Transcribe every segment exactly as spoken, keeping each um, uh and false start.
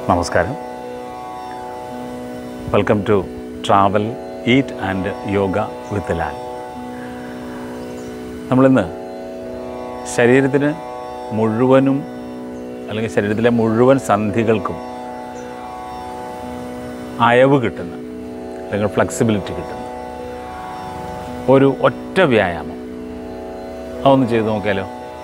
നമസ്കാരം. Welcome to travel eat and yoga with Lal. നമ്മളിന്ന് ശരീരത്തിന് മുഴുവനും അല്ലെങ്കിൽ ശരീരത്തിലെ മുഴുവൻ സന്ധികൾക്കും അയവ് കിട്ടുന്ന അല്ലെങ്കിൽ ഫ്ലെക്സിബിലിറ്റി കിട്ടുന്ന ഒരു ഒറ്റ വ്യായാമം അതൊന്ന് ചെയ്ത് നോക്കിയാലോ.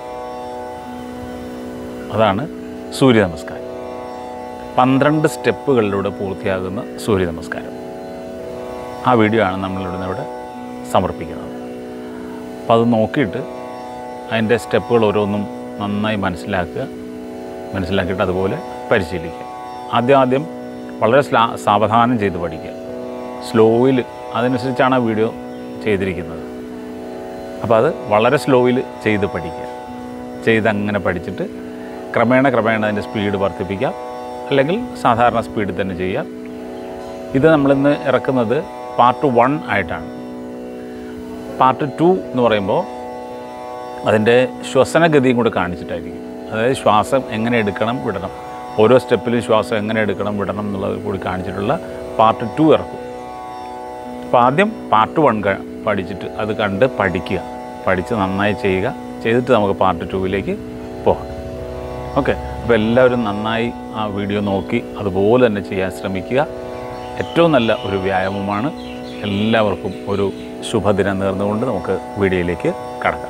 അതാണ് സൂര്യ നമസ്കാരം. പന്ത്രണ്ട് സ്റ്റെപ്പുകളിലൂടെ പൂർത്തിയാകുന്ന സൂര്യ നമസ്കാരം. ആ വീഡിയോ ആണ് നമ്മളിവിടെ ഇവിടെ സമർപ്പിക്കുന്നത്. അപ്പോൾ അത് നോക്കിയിട്ട് അതിൻ്റെ സ്റ്റെപ്പുകൾ ഓരോന്നും നന്നായി മനസ്സിലാക്കുക, മനസ്സിലാക്കിയിട്ട് അതുപോലെ പരിശീലിക്കുക. ആദ്യം ആദ്യം വളരെ സ്ലാ സാവധാനം ചെയ്ത് പഠിക്കുക, സ്ലോയിൽ. അതനുസരിച്ചാണ് ആ വീഡിയോ ചെയ്തിരിക്കുന്നത്. അപ്പോൾ അത് വളരെ സ്ലോയിൽ ചെയ്ത് പഠിക്കുക. ചെയ്തങ്ങനെ പഠിച്ചിട്ട് ക്രമേണ ക്രമേണ അതിൻ്റെ സ്പീഡ് വർദ്ധിപ്പിക്കാം, അല്ലെങ്കിൽ സാധാരണ സ്പീഡിൽ തന്നെ ചെയ്യാം. ഇത് നമ്മളിന്ന് ഇറക്കുന്നത് പാർട്ട് വൺ ആയിട്ടാണ്. പാർട്ട് ടു എന്ന് പറയുമ്പോൾ അതിൻ്റെ ശ്വസനഗതിയും കൂടെ കാണിച്ചിട്ടായിരിക്കും. അതായത് ശ്വാസം എങ്ങനെ എടുക്കണം വിടണം, ഓരോ സ്റ്റെപ്പിലും ശ്വാസം എങ്ങനെ എടുക്കണം വിടണം എന്നുള്ളത് കൂടി കാണിച്ചിട്ടുള്ള പാർട്ട് ടു ഇറക്കും. അപ്പോൾ ആദ്യം പാർട്ട് വൺ പഠിച്ചിട്ട് അത് കണ്ട് പഠിക്കുക, പഠിച്ച് നന്നായി ചെയ്യുക. ചെയ്തിട്ട് നമുക്ക് പാർട്ട് ടുവിലേക്ക് പോകാം. ഓക്കെ. അപ്പോൾ എല്ലാവരും നന്നായി ആ വീഡിയോ നോക്കി അതുപോലെ തന്നെ ചെയ്യാൻ ശ്രമിക്കുക. ഏറ്റവും നല്ല ഒരു വ്യായാമമാണ്. എല്ലാവർക്കും ഒരു ശുഭദിനം നേർന്നുകൊണ്ട് നമുക്ക് വീഡിയോയിലേക്ക് കടക്കാം.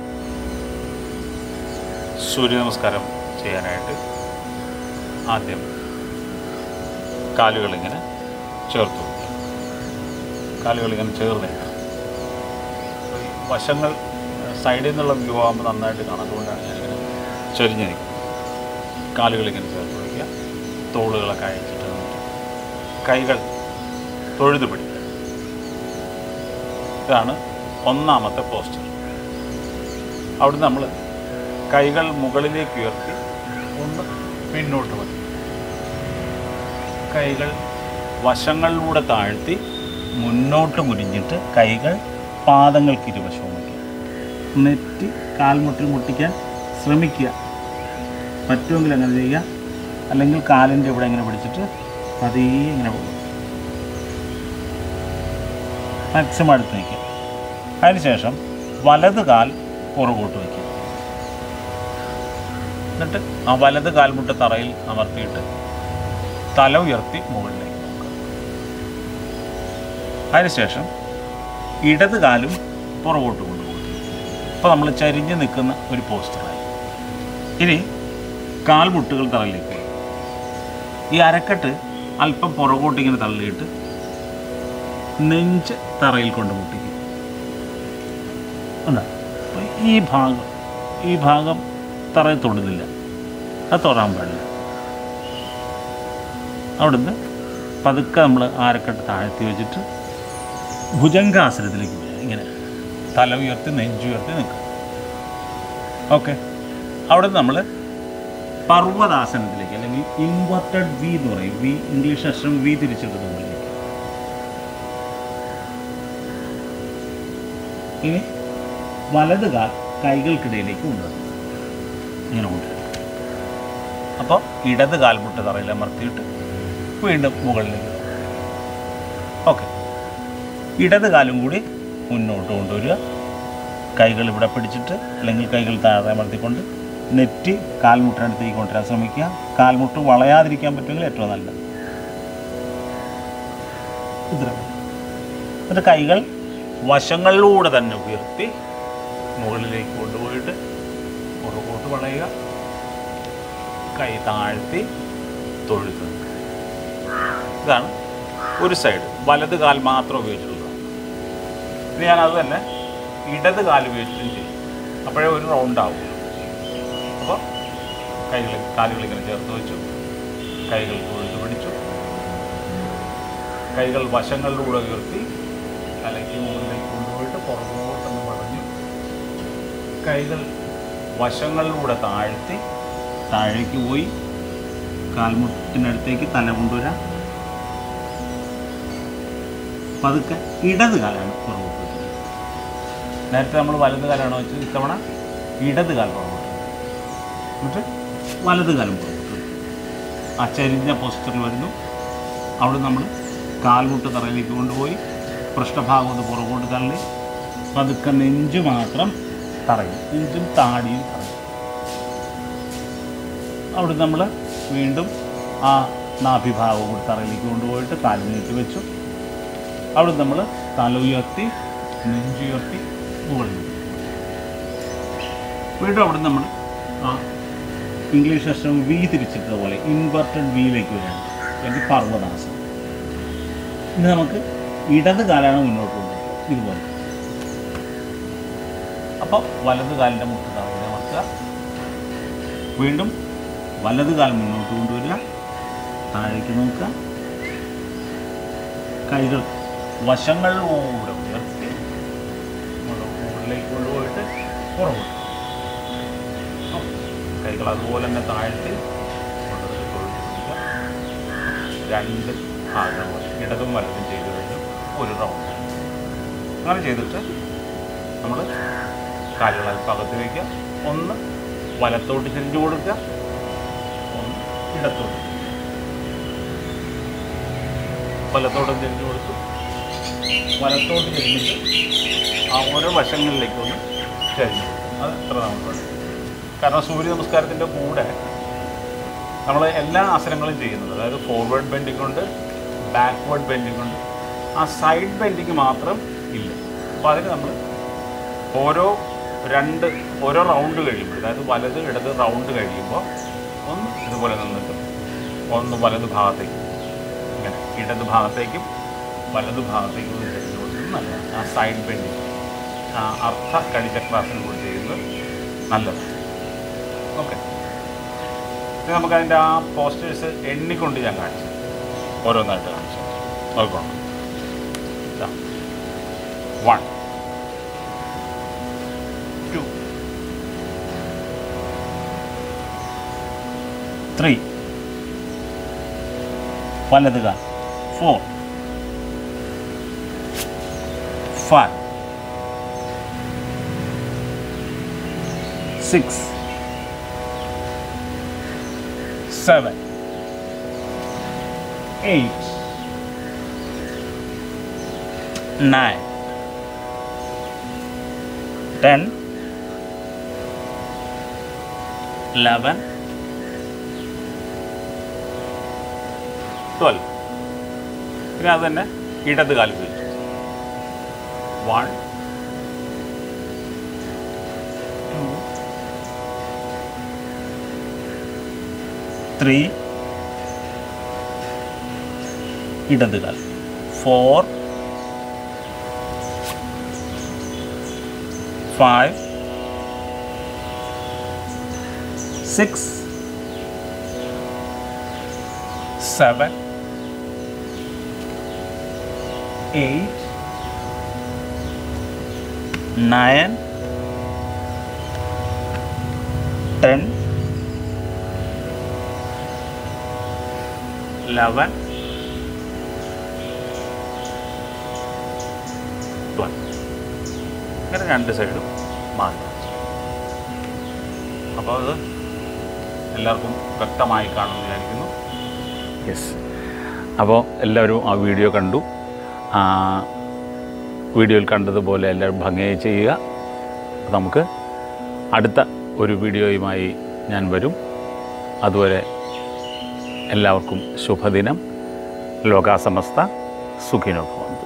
സൂര്യ നമസ്കാരം ചെയ്യാനായിട്ട് ആദ്യം കാലുകളിങ്ങനെ ചേർത്ത് വയ്ക്കുക. കാലുകളിങ്ങനെ ചേർന്ന് വശങ്ങൾ സൈഡിൽ നിന്നുള്ള വ്യൂ ആകുമ്പോൾ നന്നായിട്ട് കാണാം. അതുകൊണ്ടാണ് ഞാനിങ്ങനെ ചൊരിഞ്ഞ് നിൽക്കുന്നത്. കാലുകളിങ്ങനെ ചേർത്ത് വയ്ക്കുക. തോളുകളൊക്കെ അയച്ചിട്ട് നിന്നിട്ട് കൈകൾ തൊഴുത് പിടിക്കുക. ഇതാണ് ഒന്നാമത്തെ പോസ്റ്റർ. അവിടുന്ന് നമ്മൾ കൈകൾ മുകളിലേക്ക് ഉയർത്തി ഒന്ന് പിന്നോട്ട് വയ്ക്കും. കൈകൾ വശങ്ങളിലൂടെ താഴ്ത്തി മുന്നോട്ട് മുരിഞ്ഞിട്ട് കൈകൾ പാദങ്ങൾക്ക് ഇരുവശവും വയ്ക്കുക. നെറ്റി കാൽമുട്ടിൽ മുട്ടിക്കാൻ ശ്രമിക്കുക. പറ്റുമെങ്കിൽ അങ്ങനെ ചെയ്യുക. അല്ലെങ്കിൽ കാലിൻ്റെ ഇവിടെ ഇങ്ങനെ പിടിച്ചിട്ട് പതിയെ ഇങ്ങനെ പോകും. മാക്സിമം അടുത്ത് വയ്ക്കുക. അതിനുശേഷം വലത് കാൽ പുറകോട്ട് വയ്ക്കുക. എന്നിട്ട് ആ വലത് കാൽമുട്ട് തറയിൽ അമർത്തിയിട്ട് തല ഉയർത്തി മുകളിലേക്ക് നോക്കുക. അതിനുശേഷം ഇടത് കാലും പുറകോട്ട് കൊണ്ടുപോകും. ഇപ്പോൾ നമ്മൾ ചരിഞ്ഞ് നിൽക്കുന്ന ഒരു പോസ്റ്ററായി. ഇനി കാൽമുട്ടുകൾ തറയിലേക്ക് പോകും. ഈ അരക്കെട്ട് അല്പം പുറകോട്ട് ഇങ്ങനെ തള്ളിയിട്ട് നെഞ്ച് തറയിൽ കൊണ്ട് മുട്ടിക്കും. എന്താ ഈ ഭാഗം ഈ ഭാഗം തറയിൽ തൊടുന്നില്ല, അത് തൊടാൻ പാടില്ല. അവിടുന്ന് പതുക്കെ നമ്മൾ അരക്കെട്ട് താഴ്ത്തി വെച്ചിട്ട് ഭുജംഗാസനത്തിലേക്ക് പോവുക. ഇങ്ങനെ തല ഉയർത്തി നെഞ്ചുയർത്തി നിൽക്കുക. ഓക്കെ. അവിടുന്ന് നമ്മൾ പർവ്വതാസനത്തിലേക്ക്, അല്ലെങ്കിൽ ഇൻവെർട്ടഡ് വി എന്ന് പറയും. വി ഇംഗ്ലീഷ് അക്ഷരം വി തിരിച്ചിട്ടത് പോലെ. ഇനി വലത് കാൽ കൈകൾക്കിടയിലേക്ക് കൊണ്ടുവരും. ഇങ്ങനെ കൊണ്ടുവരും. അപ്പോൾ ഇടത് കാൽമുട്ട് തറയിൽ അമർത്തിയിട്ട് വീണ്ടും മുകളിലേക്ക്. ഓക്കെ. ഇടത് കാലും കൂടി മുന്നോട്ട് കൊണ്ടുവരിക. കൈകൾ ഇവിടെ പിടിച്ചിട്ട്, അല്ലെങ്കിൽ കൈകൾ താഴെ അമർത്തിക്കൊണ്ട് നെറ്റി കാൽമുട്ടിനടുത്തേക്ക് കൊണ്ടുവരാൻ ശ്രമിക്കുക. കാൽമുട്ട് വളയാതിരിക്കാൻ പറ്റുമെങ്കിൽ ഏറ്റവും നല്ലത്. ഇത്ര. എന്നിട്ട് കൈകൾ വശങ്ങളിലൂടെ തന്നെ ഉയർത്തി മുകളിലേക്ക് കൊണ്ടുപോയിട്ട് പുറകോട്ട് വളയുക. കൈ താഴ്ത്തി തൊഴുത്ത് നിൽക്കുക. ഇതാണ് ഒരു സൈഡ്. വലത് കാൽ മാത്രം ഉപയോഗിച്ചിട്ടുള്ളത്. ഇനി ഞാനത് തന്നെ ഇടത് കാൽ ഉപയോഗിച്ചിട്ടും ചെയ്യും. അപ്പോഴേ ഒരു റൗണ്ട് ആവും. അപ്പോൾ കൈകൾ കാലുകളിങ്ങനെ ചേർത്ത് വെച്ചു. കൈകൾ തൊഴുത്ത് പിടിച്ചു. കൈകൾ വശങ്ങളിലൂടെ ഉയർത്തി തലയ്ക്ക് മുകളിലേക്ക് കൊണ്ടുപോയിട്ട് പുറകോട്ടൊന്ന് വളഞ്ഞു. കൈകൾ വശങ്ങളിലൂടെ താഴ്ത്തി താഴേക്ക് പോയി കാൽമുട്ടിനടുത്തേക്ക് തല കൊണ്ടുവരാം. പതുക്കെ ഇടത് കാലാണ് പുറകോട്ട് വെച്ചത്. നേരത്തെ നമ്മൾ വലത് കാലാണ് വെച്ചത്. ഇത്തവണ ഇടത് കാൽ പുറകോട്ട്. എന്നിട്ട് വലത് കാലം പുറകോട്ട്. ആ ചരിഞ്ഞ പോസ്റ്ററിൽ വരുന്നു. അവിടെ നമ്മൾ കാൽമുട്ട് തറയിലേക്ക് കൊണ്ടുപോയി പൃഷ്ഠഭാഗം ഒന്ന് പുറകോട്ട് തള്ളി പതുക്കെ നെഞ്ച് മാത്രം തറയും, നെഞ്ചും താടിയും തറയും. അവിടെ നമ്മൾ വീണ്ടും ആ നാഭിഭാഗം കൂടി തറയിലേക്ക് കൊണ്ടുപോയിട്ട് കാല് നീട്ടി വെച്ചു. അവിടെ നമ്മൾ തല ഉയർത്തി നെഞ്ചുയർത്തി മുകളിൽ വീണ്ടും അവിടെ നമ്മൾ ആ ഇംഗ്ലീഷ് അക്ഷരം വി തിരിച്ചിട്ടതുപോലെ ഇൻവെർട്ടഡ് വിയിലേക്ക് വരികയാണ്, അല്ലെങ്കിൽ പർവ്വതാസനം. ഇനി നമുക്ക് ഇടത് കാലാണ് മുന്നോട്ട് കൊണ്ടുപോകുന്നത് ഇതുപോലെ. അപ്പോൾ വലത് കാലിൻ്റെ മുട്ട് തറയിൽ വെക്കുക. വീണ്ടും വലത് കാൽ മുന്നോട്ട് കൊണ്ടുവരിക, താഴേക്ക് നോക്കുക, കൈകൾ വശങ്ങളിലൂടെ ഉയർത്തി മുകളിലേക്ക് കൊണ്ടുപോയിട്ട് പുറകോട്ട്, കൈകൾ അതുപോലെ തന്നെ താഴ്ത്തി രണ്ട് ഭാഗങ്ങൾ ഇടതും വലതും ചെയ്ത് കഴിഞ്ഞു ഒരു റൗണ്ട്. അങ്ങനെ ചെയ്തിട്ട് നമ്മൾ കാലുകൾ അല്പകത്ത് വയ്ക്കുക. ഒന്ന് വലത്തോട്ട് ചെരിഞ്ഞു കൊടുക്കുക, ഒന്ന് ഇടത്തോട്ട്. വലത്തോട്ട് ചെരിഞ്ഞു കൊടുത്തു, വലത്തോട്ട് ചെരിഞ്ഞിട്ട് ആ ഓരോ വശങ്ങളിലേക്കൊന്ന് ചെരിഞ്ഞു കൊടുക്കും. അത് എത്ര റൗണ്ടുണ്ട്. കാരണം സൂര്യ നമസ്കാരത്തിൻ്റെ കൂടെ നമ്മൾ എല്ലാ ആസനങ്ങളും ചെയ്യുന്നത്, അതായത് ഫോർവേഡ് ബെൻഡിങ് ഉണ്ട്, ബാക്ക്വേർഡ് ബെൻഡിങ് ഉണ്ട്, ആ സൈഡ് ബെൻഡിങ് മാത്രം ഇല്ല. അപ്പോൾ അതിന് നമ്മൾ ഓരോ രണ്ട് ഓരോ റൗണ്ട് കഴിയുമ്പോൾ, അതായത് വലത് ഇടത് റൗണ്ട് കഴിയുമ്പോൾ ഒന്ന് ഇതുപോലെ നിന്നിട്ട് ഒന്ന് വലത് ഭാഗത്തേക്ക്, ഇങ്ങനെ ഇടത് ഭാഗത്തേക്കും വലത് ഭാഗത്തേക്കും ഒന്ന് ചെരിഞ്ഞു കൊടുക്കുന്നത് നല്ലതാണ്. ആ സൈഡ് ബെൻഡിങ് ആ അർത്ഥ കടിചക്രാസനം കൂടി ചെയ്യുന്നത് നല്ലതാണ്. ഓക്കെ, ഇനി നമുക്കതിൻ്റെ ആ പോസ്റ്റേഴ്സ് എണ്ണിക്കൊണ്ട് ഞാൻ കാണിച്ചു, ഓരോന്നായിട്ട് കാണിച്ചു നോക്കണം. വൺ, ടു, ത്രീ, വലത് കാൽ, four, five, six, seven, eight, nine, ten, eleven, twelve. പിന്നെ അത് തന്നെ ഇടത് കാൽ ഉപയോഗിച്ചു. വൺ, ടു, ത്രീ, ഇടത് കാൽ, four, five, six, seven, eight, nine, ten, eleven, twelve. ഇങ്ങനെ രണ്ട് സൈഡും മാറ്റാം. അപ്പോൾ അത് എല്ലാവർക്കും വ്യക്തമായി കാണുമെന്ന് വിചാരിക്കുന്നു. യെസ്, അപ്പോൾ എല്ലാവരും ആ വീഡിയോ കണ്ടു. വീഡിയോയിൽ കണ്ടതുപോലെ എല്ലാവരും ഭംഗിയായി ചെയ്യുക. നമുക്ക് അടുത്ത ഒരു വീഡിയോയുമായി ഞാൻ വരും. അതുവരെ എല്ലാവർക്കും ശുഭദിനം. ലോകാസമസ്ത സുഖിനോ ഭവന്തു.